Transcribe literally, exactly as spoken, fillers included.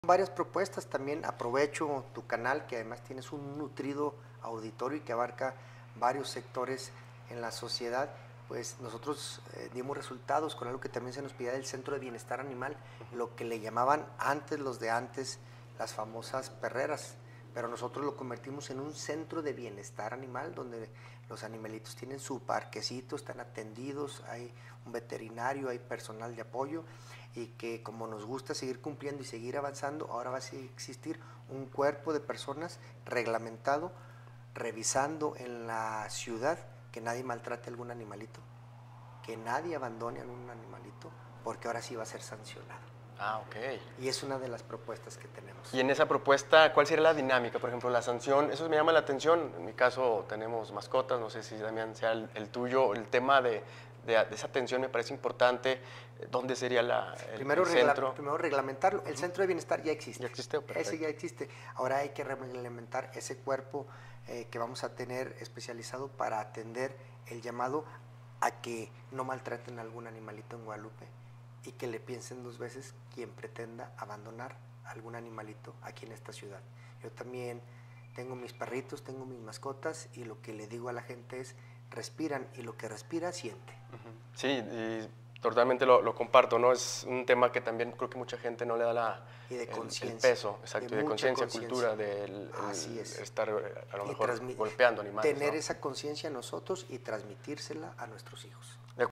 Varias propuestas, también aprovecho tu canal, que además tienes un nutrido auditorio y que abarca varios sectores en la sociedad. Pues nosotros eh, dimos resultados con algo que también se nos pedía del Centro de Bienestar Animal, lo que le llamaban antes los de antes las famosas perreras, pero nosotros lo convertimos en un centro de bienestar animal, donde los animalitos tienen su parquecito, están atendidos, hay un veterinario, hay personal de apoyo, y que como nos gusta seguir cumpliendo y seguir avanzando, ahora va a existir un cuerpo de personas reglamentado, revisando en la ciudad que nadie maltrate a algún animalito, que nadie abandone a algún animalito, porque ahora sí va a ser sancionado. Ah, ok. Y es una de las propuestas que tenemos. Y en esa propuesta, ¿cuál sería la dinámica? Por ejemplo, la sanción, eso me llama la atención. En mi caso tenemos mascotas, no sé si también sea el, el tuyo. El tema de, de, de esa atención me parece importante. ¿Dónde sería la, el, primero, el regla, centro? primero reglamentarlo. El centro de bienestar ya existe. ¿Ya existe? Perfecto. Ese ya existe. Ahora hay que reglamentar ese cuerpo eh, que vamos a tener especializado para atender el llamado a que no maltraten a algún animalito en Guadalupe, y que le piensen dos veces quien pretenda abandonar algún animalito aquí en esta ciudad. Yo también tengo mis perritos, tengo mis mascotas, y lo que le digo a la gente es: respiran, y lo que respira siente. Uh-huh. Sí, y totalmente lo, lo comparto, ¿no? Es un tema que también creo que mucha gente no le da la, y de el, el peso, exacto, de, de conciencia, cultura, del Así es. estar a lo y mejor golpeando animales. Tener ¿no? esa conciencia nosotros y transmitírsela a nuestros hijos.